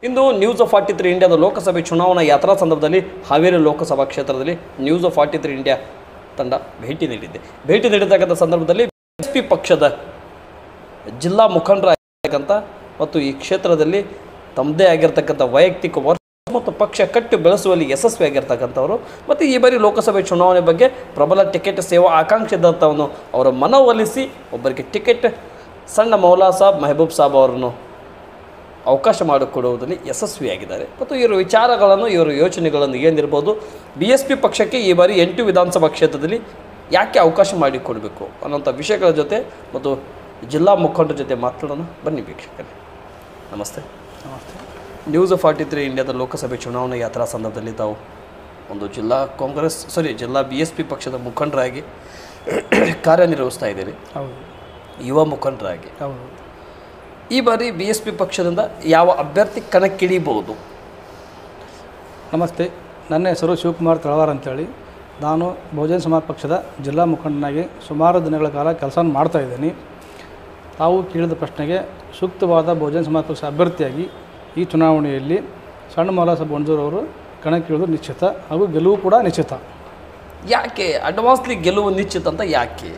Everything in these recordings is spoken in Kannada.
ಇಂದು ನ್ಯೂಸ್ ಆಫ್ 43 ಇಂಡಿಯಾದ ಲೋಕಸಭೆ ಚುನಾವಣಾ ಯಾತ್ರಾ ಸಂದರ್ಭದಲ್ಲಿ ಹಾವೇರಿ ಲೋಕಸಭಾ ಕ್ಷೇತ್ರದಲ್ಲಿ ನ್ಯೂಸ್ ಆಫ್ 43 ಇಂಡಿಯಾ ತಂಡ ಭೇಟಿ ನೀಡಿರ್ತಕ್ಕಂಥ ಸಂದರ್ಭದಲ್ಲಿ ಬಿಎಸ್ಪಿ ಪಕ್ಷದ ಜಿಲ್ಲಾ ಮುಖಂಡರಾಗಿರ್ತಕ್ಕಂಥ ಮತ್ತು ಈ ಕ್ಷೇತ್ರದಲ್ಲಿ ತಮ್ಮದೇ ಆಗಿರ್ತಕ್ಕಂಥ ವೈಯಕ್ತಿಕ ವರ್ಷ ಮತ್ತು ಪಕ್ಷ ಕಟ್ಟಿ ಬೆಳೆಸುವಲ್ಲಿ ಯಶಸ್ವಿಯಾಗಿರ್ತಕ್ಕಂಥವರು ಮತ್ತು ಈ ಬಾರಿ ಲೋಕಸಭೆ ಚುನಾವಣೆ ಬಗ್ಗೆ ಪ್ರಬಲ ಟಿಕೆಟ್ ಸೇವಾ ಆಕಾಂಕ್ಷೆ ಇದ್ದಂಥವನ್ನು ಅವರ ಮನವೊಲಿಸಿ ಒಬ್ಬರಿಗೆ ಟಿಕೆಟ್ ಸಣ್ಣ ಮೌಲಾ ಸಾಬ್ ಮೆಹಬೂಬ್ ಸಾಬ್ ಅವರನ್ನು ಅವಕಾಶ ಮಾಡಿಕೊಡುವುದರಲ್ಲಿ ಯಶಸ್ವಿಯಾಗಿದ್ದಾರೆ ಮತ್ತು ಇವರ ವಿಚಾರಗಳನ್ನು ಇವರ ಯೋಚನೆಗಳನ್ನು ಏನಿರ್ಬೋದು BSP ಪಕ್ಷಕ್ಕೆ ಈ ಬಾರಿ 8 ವಿಧಾನಸಭಾ ಕ್ಷೇತ್ರದಲ್ಲಿ ಯಾಕೆ ಅವಕಾಶ ಮಾಡಿಕೊಡಬೇಕು ಅನ್ನೋಂಥ ವಿಷಯಗಳ ಜೊತೆ ಮತ್ತು ಜಿಲ್ಲಾ ಮುಖಂಡರ ಜೊತೆ ಮಾತನಾಡೋಣ ಬನ್ನಿ ವೀಕ್ಷಕರೇ. ನಮಸ್ತೆ. ನ್ಯೂಸ್ ಆಫ್ 43 ಇಂಡಿಯಾದ ಲೋಕಸಭೆ ಚುನಾವಣಾ ಯಾತ್ರಾ ಸಂದರ್ಭದಲ್ಲಿ ತಾವು ಒಂದು ಜಿಲ್ಲಾ BSP ಪಕ್ಷದ ಮುಖಂಡರಾಗಿ ಕಾರ್ಯನಿರ್ವಹಿಸ್ತಾ ಇದ್ದೀರಿ, ಯುವ ಮುಖಂಡರಾಗಿ. ಈ ಬಾರಿ BSP ಪಕ್ಷದಿಂದ ಯಾವ ಅಭ್ಯರ್ಥಿ ಕಣಕ್ಕಿಳಿಬಹುದು? ನಮಸ್ತೆ, ನನ್ನ ಹೆಸರು ಶಿವಕುಮಾರ್ ತಳವಾರ್ ಅಂತೇಳಿ. ನಾನು ಬಹುಜನ ಸಮಾಜ ಪಕ್ಷದ ಜಿಲ್ಲಾ ಮುಖಂಡನಾಗಿ ಸುಮಾರು ದಿನಗಳ ಕಾಲ ಕೆಲಸ ಮಾಡ್ತಾಯಿದ್ದೀನಿ. ತಾವು ಕೇಳಿದ ಪ್ರಶ್ನೆಗೆ ಸೂಕ್ತವಾದ ಬಹುಜನ ಸಮಾಜ ಪಕ್ಷ ಅಭ್ಯರ್ಥಿಯಾಗಿ ಈ ಚುನಾವಣೆಯಲ್ಲಿ ಸಣ್ಣ ಮೌಲಾ ಸಾಬ್ ಅವರು ಕಣಕ್ಕಿಳಿದು ನಿಶ್ಚಿತ ಹಾಗೂ ಗೆಲುವು ಕೂಡ ನಿಶ್ಚಿತ. ಯಾಕೆ ಅಡ್ವಾನ್ಸ್ಲಿ ಗೆಲುವು ನಿಶ್ಚಿತ ಅಂತ ಯಾಕೆ?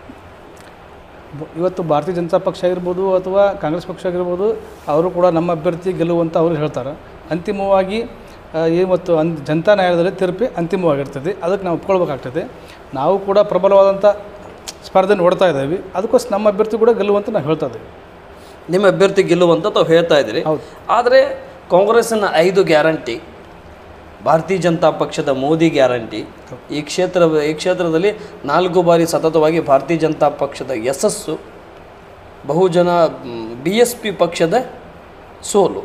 ಇವತ್ತು ಭಾರತೀಯ ಜನತಾ ಪಕ್ಷ ಆಗಿರ್ಬೋದು ಅಥವಾ ಕಾಂಗ್ರೆಸ್ ಪಕ್ಷ ಆಗಿರ್ಬೋದು, ಅವರು ಕೂಡ ನಮ್ಮ ಅಭ್ಯರ್ಥಿ ಗೆಲುವು ಅಂತ ಅವರು ಹೇಳ್ತಾರೆ. ಅಂತಿಮವಾಗಿ ಇವತ್ತು ಜನತಾ ನ್ಯಾಯಾಲಯದಲ್ಲಿ ತೀರ್ಪು ಅಂತಿಮವಾಗಿರ್ತದೆ, ಅದಕ್ಕೆ ನಾವು ಒಪ್ಕೊಳ್ಬೇಕಾಗ್ತದೆ. ನಾವು ಕೂಡ ಪ್ರಬಲವಾದಂಥ ಸ್ಪರ್ಧೆ ನೋಡ್ತಾ ಇದ್ದೀವಿ, ಅದಕ್ಕೋಸ್ಕರ ನಮ್ಮ ಅಭ್ಯರ್ಥಿ ಕೂಡ ಗೆಲುವು ಅಂತ ನಾವು ಹೇಳ್ತಾ ಇದ್ದೀವಿ. ನಿಮ್ಮ ಅಭ್ಯರ್ಥಿ ಗೆಲುವು ಅಂತ ತಾವು ಹೇಳ್ತಾ ಇದ್ದೀರಿ. ಹೌದು. ಆದರೆ ಕಾಂಗ್ರೆಸ್ಸಿನ 5 ಗ್ಯಾರಂಟಿ, ಭಾರತೀಯ ಜನತಾ ಪಕ್ಷದ ಮೋದಿ ಗ್ಯಾರಂಟಿ, ಈ ಕ್ಷೇತ್ರದಲ್ಲಿ 4 ಬಾರಿ ಸತತವಾಗಿ ಭಾರತೀಯ ಜನತಾ ಪಕ್ಷದ ಯಶಸ್ಸು, ಬಹುಜನ BSP ಪಕ್ಷದ ಸೋಲು,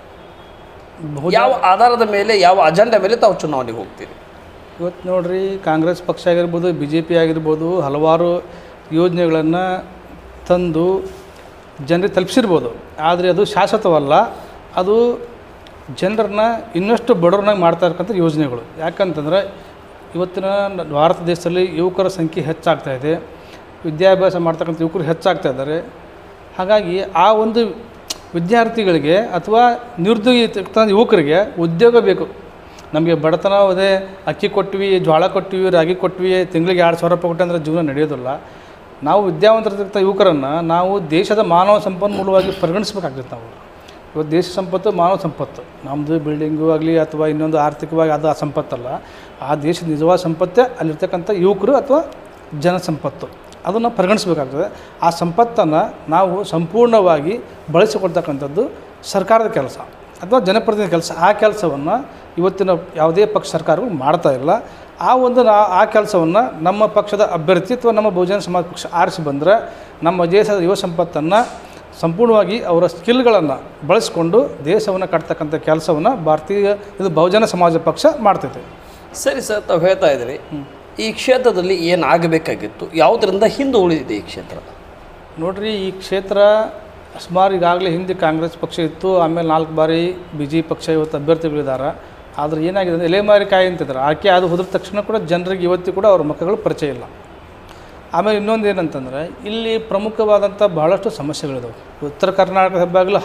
ಯಾವ ಆಧಾರದ ಮೇಲೆ, ಯಾವ ಅಜೆಂಡಾ ಮೇಲೆ ತಾವು ಚುನಾವಣೆಗೆ ಹೋಗ್ತೀರಿ? ಇವತ್ತು ನೋಡ್ರಿ, ಕಾಂಗ್ರೆಸ್ ಪಕ್ಷ ಆಗಿರ್ಬೋದು, BJP ಆಗಿರ್ಬೋದು, ಹಲವಾರು ಯೋಜನೆಗಳನ್ನು ತಂದು ಜನರಿಗೆ ತಲುಪಿಸಿರ್ಬೋದು. ಆದರೆ ಅದು ಶಾಶ್ವತವಲ್ಲ, ಅದು ಜನರನ್ನ ಇನ್ನಷ್ಟು ಬಡವರನ್ನಾಗಿ ಮಾಡ್ತಾ ಇರ್ತಕ್ಕಂಥ ಯೋಜನೆಗಳು. ಯಾಕಂತಂದರೆ ಇವತ್ತಿನ ಭಾರತ ದೇಶದಲ್ಲಿ ಯುವಕರ ಸಂಖ್ಯೆ ಹೆಚ್ಚಾಗ್ತಾಯಿದೆ, ವಿದ್ಯಾಭ್ಯಾಸ ಮಾಡ್ತಕ್ಕಂಥ ಯುವಕರು ಹೆಚ್ಚಾಗ್ತಾ ಇದ್ದಾರೆ. ಹಾಗಾಗಿ ಆ ಒಂದು ವಿದ್ಯಾರ್ಥಿಗಳಿಗೆ ಅಥವಾ ನಿರುದ್ಯೋಗಿ ಯುವಕರಿಗೆ ಉದ್ಯೋಗ ಬೇಕು. ನಮಗೆ ಬಡತನ ಅದೇ, ಅಕ್ಕಿ ಕೊಟ್ವಿ, ಜೋಳ ಕೊಟ್ವಿ, ರಾಗಿ ಕೊಟ್ವಿ, ತಿಂಗಳಿಗೆ 2,000 ರೂಪಾಯಿ ಕೊಟ್ಟೆ ಅಂದರೆ ಜೀವನ ನಡೆಯೋದಿಲ್ಲ. ನಾವು ವಿದ್ಯಾವಂತರಿರ್ತಕ್ಕಂಥ ಯುವಕರನ್ನು ನಾವು ದೇಶದ ಮಾನವ ಸಂಪನ್ಮೂಲವಾಗಿ ಪರಿಗಣಿಸಬೇಕಾಗ್ತದೆ. ನಾವು ಇವತ್ತು ದೇಶ ಸಂಪತ್ತು ಮಾನವ ಸಂಪತ್ತು, ನಮ್ಮದು ಬಿಲ್ಡಿಂಗು ಆಗಲಿ ಅಥವಾ ಇನ್ನೊಂದು ಆರ್ಥಿಕವಾಗಿ ಅದು ಆ ಸಂಪತ್ತಲ್ಲ. ಆ ದೇಶದ ನಿಜವಾದ ಸಂಪತ್ತೇ ಅಲ್ಲಿರ್ತಕ್ಕಂಥ ಯುವಕರು ಅಥವಾ ಜನ ಸಂಪತ್ತು, ಅದನ್ನು ಪರಿಗಣಿಸಬೇಕಾಗ್ತದೆ. ಆ ಸಂಪತ್ತನ್ನು ನಾವು ಸಂಪೂರ್ಣವಾಗಿ ಬಳಸಿಕೊಡ್ತಕ್ಕಂಥದ್ದು ಸರ್ಕಾರದ ಕೆಲಸ ಅಥವಾ ಜನಪ್ರತಿನಿಧಿ ಕೆಲಸ. ಆ ಕೆಲಸವನ್ನು ಇವತ್ತಿನ ಯಾವುದೇ ಪಕ್ಷ ಸರ್ಕಾರಗಳು ಮಾಡ್ತಾ ಇಲ್ಲ. ಆ ಕೆಲಸವನ್ನು ನಮ್ಮ ಪಕ್ಷದ ಅಭ್ಯರ್ಥಿ ಅಥವಾ ನಮ್ಮ ಬಹುಜನ ಸಮಾಜ ಪಕ್ಷ ಆರಿಸಿ ಬಂದರೆ ನಮ್ಮ ದೇಶದ ಯುವ ಸಂಪತ್ತನ್ನು ಸಂಪೂರ್ಣವಾಗಿ ಅವರ ಸ್ಕಿಲ್ಗಳನ್ನು ಬಳಸಿಕೊಂಡು ದೇಶವನ್ನು ಕಟ್ತಕ್ಕಂಥ ಕೆಲಸವನ್ನು ಬಹುಜನ ಸಮಾಜ ಪಕ್ಷ ಮಾಡ್ತೈತೆ. ಸರಿ ಸರ್, ತಾವು ಹೇಳ್ತಾ ಇದ್ದೀರಿ ಈ ಕ್ಷೇತ್ರದಲ್ಲಿ ಏನಾಗಬೇಕಾಗಿತ್ತು, ಯಾವುದರಿಂದ ಹಿಂದೆ ಉಳಿದಿದೆ ಈ ಕ್ಷೇತ್ರ? ನೋಡ್ರಿ, ಈ ಕ್ಷೇತ್ರ ಸುಮಾರು ಈಗಾಗಲೇ ಹಿಂದೆ ಕಾಂಗ್ರೆಸ್ ಪಕ್ಷ ಇತ್ತು, ಆಮೇಲೆ 4 ಬಾರಿ BJP ಪಕ್ಷ ಇವತ್ತು ಅಭ್ಯರ್ಥಿಗಳಿದ್ದಾರೆ. ಆದರೆ ಏನಾಗಿದೆ ಅಂದರೆ ಎಲೆಮಾರಿ ಕಾಯಿ ಅಂತಿದ್ದಾರೆ. ಆಕೆ ಅದು ಹೋದ ತಕ್ಷಣ ಕೂಡ ಜನರಿಗೆ ಇವತ್ತು ಕೂಡ ಅವ್ರ ಮುಖಗಳು ಪರಿಚಯ ಇಲ್ಲ. ಆಮೇಲೆ ಇನ್ನೊಂದು ಏನಂತಂದರೆ, ಇಲ್ಲಿ ಪ್ರಮುಖವಾದಂಥ ಬಹಳಷ್ಟು ಸಮಸ್ಯೆಗಳಿದಾವೆ. ಉತ್ತರ ಕರ್ನಾಟಕದ ಹೆಬ್ಬಾಗಿಲು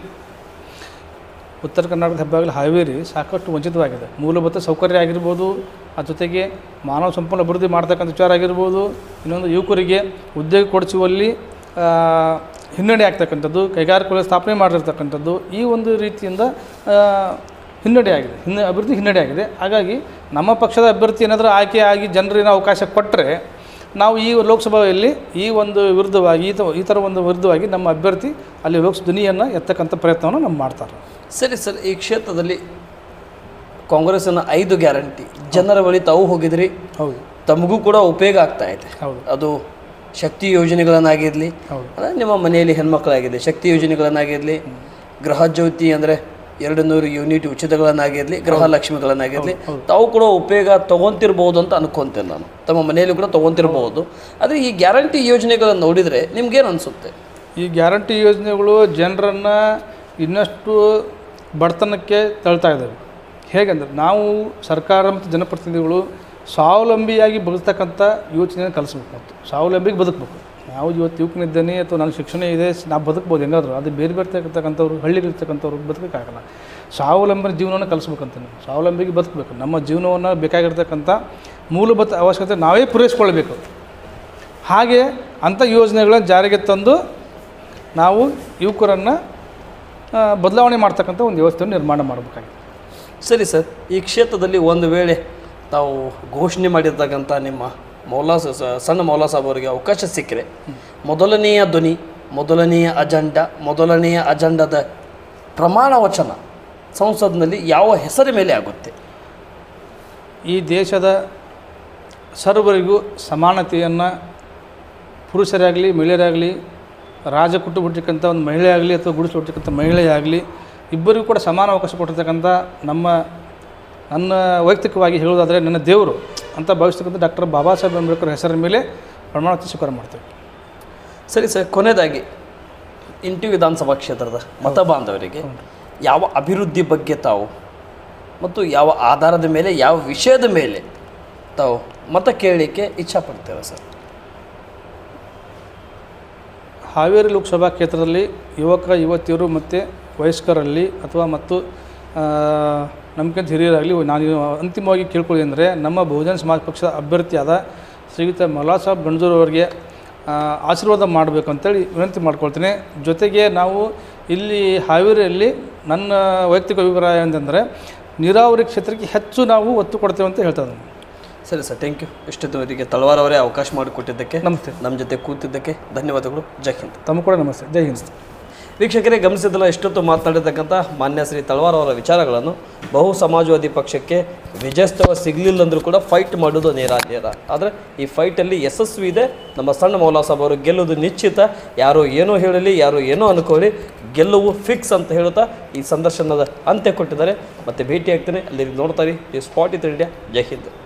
ಹಾವೇರಿ ಸಾಕಷ್ಟು ವಂಚಿತವಾಗಿದೆ. ಮೂಲಭೂತ ಸೌಕರ್ಯ ಆಗಿರ್ಬೋದು, ಅದ್ರ ಜೊತೆಗೆ ಮಾನವ ಸಂಪನ್ಮೂಲ ಅಭಿವೃದ್ಧಿ ಮಾಡ್ತಕ್ಕಂಥ ವಿಚಾರ ಆಗಿರ್ಬೋದು, ಇನ್ನೊಂದು ಯುವಕರಿಗೆ ಉದ್ಯೋಗ ಕೊಡಿಸುವಲ್ಲಿ ಹಿನ್ನಡೆ ಆಗ್ತಕ್ಕಂಥದ್ದು, ಕೈಗಾರಿಕೆಗಳ ಸ್ಥಾಪನೆ ಮಾಡಿರ್ತಕ್ಕಂಥದ್ದು, ಈ ಒಂದು ರೀತಿಯಿಂದ ಅಭಿವೃದ್ಧಿ ಹಿನ್ನಡೆ ಆಗಿದೆ. ಹಾಗಾಗಿ ನಮ್ಮ ಪಕ್ಷದ ಅಭ್ಯರ್ಥಿ ಏನಾದರೂ ಆಯ್ಕೆಯಾಗಿ ಜನರಿಗೆ ಅವಕಾಶ ಕೊಟ್ಟರೆ ನಾವು ಈ ಲೋಕಸಭೆಯಲ್ಲಿ ಈ ಒಂದು ವಿರುದ್ಧವಾಗಿ ಈ ಥರ ಒಂದು ವಿರುದ್ಧವಾಗಿ ನಮ್ಮ ಅಭ್ಯರ್ಥಿ ಅಲ್ಲಿ ಧ್ವನಿಯನ್ನು ಎತ್ತಕ್ಕಂಥ ಪ್ರಯತ್ನವನ್ನು ನಾವು ಮಾಡ್ತಾರೆ. ಸರಿ ಸರ್, ಈ ಕ್ಷೇತ್ರದಲ್ಲಿ ಕಾಂಗ್ರೆಸ್ಸಿನ 5 ಗ್ಯಾರಂಟಿ ಜನರ ಬಳಿ ತಾವು ಹೋಗಿದ್ರಿ. ಹೌದು, ತಮಗೂ ಕೂಡ ಉಪಯೋಗ ಆಗ್ತಾ ಇದೆ. ಹೌದು, ಅದು ಶಕ್ತಿ ಯೋಜನೆಗಳನ್ನಾಗಿರಲಿ, ಅಂದರೆ ನಿಮ್ಮ ಮನೆಯಲ್ಲಿ ಹೆಣ್ಮಕ್ಳಾಗಿದೆ ಶಕ್ತಿ ಯೋಜನೆಗಳನ್ನಾಗಿರಲಿ, ಗೃಹ ಜ್ಯೋತಿ ಅಂದರೆ 200 ಯೂನಿಟ್ ಉಚಿತಗಳನ್ನಾಗಿರಲಿ, ಗೃಹಲಕ್ಷ್ಮಿಗಳನ್ನಾಗಿರಲಿ, ತಾವು ಕೂಡ ಉಪಯೋಗ ತೊಗೊತಿರ್ಬೋದು ಅಂತ ಅನ್ಕೊತೇನೆ ನಾನು. ತಮ್ಮ ಮನೆಯಲ್ಲಿ ಕೂಡ ತೊಗೊತಿರ್ಬೋದು. ಆದರೆ ಈ ಗ್ಯಾರಂಟಿ ಯೋಜನೆಗಳನ್ನು ನೋಡಿದರೆ ನಿಮ್ಗೇನು ಅನಿಸುತ್ತೆ? ಈ ಗ್ಯಾರಂಟಿ ಯೋಜನೆಗಳು ಜನರನ್ನು ಇನ್ನಷ್ಟು ಬಡತನಕ್ಕೆ ತಳ್ತಾ ಇದ್ದಾವೆ. ಹೇಗೆಂದರೆ, ನಾವು ಸರ್ಕಾರ ಮತ್ತು ಜನಪ್ರತಿನಿಧಿಗಳು ಸ್ವಾವಲಂಬಿಯಾಗಿ ಬದುಕ್ತಕ್ಕಂಥ ಯೋಚನೆಯನ್ನು ಕಲಿಸ್ಬೇಕು ಮತ್ತು ಸ್ವಾವಲಂಬಿಗೆ ಬದುಕಬೇಕು. ಯಾವುದು ಇವತ್ತು ಯುವಕನಿದ್ದೇನೆ ಅಥವಾ ನನ್ನ ಶಿಕ್ಷಣ ಇದೆ ನಾವು ಬದುಕ್ಬೋದು ಹೆಂಗಾದ್ರು ಅದು ಬೇರೆ ಬೇರೆ ಇರ್ತಕ್ಕಂಥವ್ರು ಹಳ್ಳಿಗಳಿರ್ತಕ್ಕಂಥವ್ರು ಬದುಕೋಕ್ಕಾಗಲ್ಲ. ಸ್ವಾವಲಂಬನೆ ಜೀವನವನ್ನು ಕಲಿಸ್ಬೇಕಂತ ನಾವು ಸ್ವಾವಲಂಬಿಗೆ ಬದುಕಬೇಕು. ನಮ್ಮ ಜೀವನವನ್ನು ಬೇಕಾಗಿರ್ತಕ್ಕಂಥ ಮೂಲಭೂತ ಅವಶ್ಯಕತೆ ನಾವೇ ಪೂರೈಸ್ಕೊಳ್ಬೇಕು. ಹಾಗೆ ಅಂಥ ಯೋಜನೆಗಳನ್ನು ಜಾರಿಗೆ ತಂದು ನಾವು ಯುವಕರನ್ನು ಬದಲಾವಣೆ ಮಾಡ್ತಕ್ಕಂಥ ಒಂದು ವ್ಯವಸ್ಥೆಯನ್ನು ನಿರ್ಮಾಣ ಮಾಡಬೇಕಾಗಿದೆ. ಸರಿ ಸರ್, ಈ ಕ್ಷೇತ್ರದಲ್ಲಿ ಒಂದು ವೇಳೆ ತಾವು ಘೋಷಣೆ ಮಾಡಿರ್ತಕ್ಕಂಥ ನಿಮ್ಮ ಸಣ್ಣ ಮೌಲಾ ಸಾಬ್ ಅವರಿಗೆ ಅವಕಾಶ ಸಿಕ್ಕರೆ ಮೊದಲನೆಯ ಧ್ವನಿ, ಮೊದಲನೆಯ ಅಜೆಂಡದ ಪ್ರಮಾಣ ವಚನ ಸಂಸತ್ನಲ್ಲಿ ಯಾವ ಹೆಸರ ಮೇಲೆ ಆಗುತ್ತೆ? ಈ ದೇಶದ ಸರ್ವರಿಗೂ ಸಮಾನತೆಯನ್ನು ಪುರುಷರಾಗಲಿ ಮಹಿಳೆಯರಾಗಲಿ, ರಾಜ ಕುಟುಂಬ ಹುಟ್ಟಿರ್ತಕ್ಕಂಥ ಒಂದು ಮಹಿಳೆ ಆಗಲಿ ಅಥವಾ ಗುಡಿಸಲು ಹುಟ್ಟಿರ್ತಕ್ಕಂಥ ಮಹಿಳೆ ಆಗಲಿ, ಇಬ್ಬರಿಗೂ ಕೂಡ ಸಮಾನ ಅವಕಾಶ ಕೊಟ್ಟಿರ್ತಕ್ಕಂಥ ನನ್ನ ವೈಯಕ್ತಿಕವಾಗಿ ಹೇಳೋದಾದರೆ ನನ್ನ ದೇವರು ಅಂತ ಭಾವಿಸ್ತಕ್ಕಂಥ ಡಾಕ್ಟರ್ ಬಾಬಾ ಸಾಹೇಬ್ ಅಂಬೇಡ್ಕರ್ ಹೆಸರಿನ ಮೇಲೆ ಪ್ರಮಾಣ ವಚನ ಸ್ವೀಕಾರ ಮಾಡ್ತೇವೆ. ಸರಿ ಸರ್, ಕೊನೆಯದಾಗಿ ಇಂಟಿ ವಿಧಾನಸಭಾ ಕ್ಷೇತ್ರದ ಮತ ಬಾಂಧವರಿಗೆ ಯಾವ ಅಭಿವೃದ್ಧಿ ಬಗ್ಗೆ ತಾವು ಮತ್ತು ಯಾವ ಆಧಾರದ ಮೇಲೆ, ಯಾವ ವಿಷಯದ ಮೇಲೆ ತಾವು ಮತ ಕೇಳಲಿಕ್ಕೆ ಇಚ್ಛಾಪಡ್ತೇವೆ ಸರ್? ಹಾವೇರಿ ಲೋಕಸಭಾ ಕ್ಷೇತ್ರದಲ್ಲಿ ಯುವತಿಯರು ಮತ್ತು ವಯಸ್ಕರಲ್ಲಿ ಅಥವಾ ಮತ್ತು ನಮ್ಗಿಂತ ಹಿರಿಯರಾಗಲಿ ನಾನು ಅಂತಿಮವಾಗಿ ಕೇಳ್ಕೊಳ್ಳಿ ಅಂದರೆ ನಮ್ಮ ಬಹುಜನ ಸಮಾಜ ಪಕ್ಷದ ಅಭ್ಯರ್ಥಿಯಾದ ಶ್ರೀಯುತ ಮೌಲಾ ಸಾಬ್ ಗಂಜೂರ್ ಅವರಿಗೆ ಆಶೀರ್ವಾದ ಮಾಡಬೇಕು ಅಂತೇಳಿ ವಿನಂತಿ ಮಾಡ್ಕೊಳ್ತೀನಿ. ಜೊತೆಗೆ ನಾವು ಇಲ್ಲಿ ಹಾವೇರಿಯಲ್ಲಿ ನನ್ನ ವೈಯಕ್ತಿಕ ಅಭಿಪ್ರಾಯ ಅಂತಂದರೆ ನೀರಾವರಿ ಕ್ಷೇತ್ರಕ್ಕೆ ಹೆಚ್ಚು ನಾವು ಒತ್ತು ಕೊಡ್ತೇವೆ ಅಂತ ಹೇಳ್ತಾ ಇದ್ದೀನಿ. ಸರಿ ಸರ್, ಥ್ಯಾಂಕ್ ಯು. ಇಷ್ಟೊತ್ತಿಗೆ ತಳವಾರ್ ಅವರೇ ಅವಕಾಶ ಮಾಡಿಕೊಟ್ಟಿದ್ದಕ್ಕೆ, ನಮಸ್ತೆ, ನಮ್ಮ ಜೊತೆ ಕೂತಿದ್ದಕ್ಕೆ ಧನ್ಯವಾದಗಳು. ಜೈ ಹಿಂದ್. ತಮ್ಮ ಕೂಡ ನಮಸ್ತೆ. ಜೈ ಹಿಂದ್. ವೀಕ್ಷಕರೇ, ಗಮನಿಸಿದಲ್ಲ ಇಷ್ಟೊತ್ತು ಮಾತನಾಡಿರ್ತಕ್ಕಂಥ ಮಾನ್ಯ ಶ್ರೀ ತಳವಾರ್ ಅವರ ವಿಚಾರಗಳನ್ನು. ಬಹು ಸಮಾಜವಾದಿ ಪಕ್ಷಕ್ಕೆ ವಿಜಯೋತ್ಸವ ಸಿಗಲಿಲ್ಲ ಅಂದರೂ ಕೂಡ ಫೈಟ್ ಮಾಡೋದು ನೇರ. ಆದರೆ ಈ ಫೈಟಲ್ಲಿ ಯಶಸ್ವಿ ಇದೆ. ನಮ್ಮ ಸಣ್ಣ ಮೌಲಾ ಸಾಬ್ ಅವರು ಗೆಲ್ಲುವುದು ನಿಶ್ಚಿತ. ಯಾರು ಏನೋ ಹೇಳಲಿ, ಯಾರು ಏನೋ ಅನ್ಕೊಳ್ಳಿ, ಗೆಲ್ಲುವು ಫಿಕ್ಸ್ ಅಂತ ಹೇಳುತ್ತಾ ಈ ಸಂದರ್ಶನದ ಅಂತ್ಯ ಕೊಟ್ಟಿದ್ದಾರೆ. ಮತ್ತೆ ಭೇಟಿ ಆಗ್ತೇನೆ. ಅಲ್ಲಿಗೆ ನೋಡ್ತಾರೆ. News 43 India. ಜೈ ಹಿಂದ್.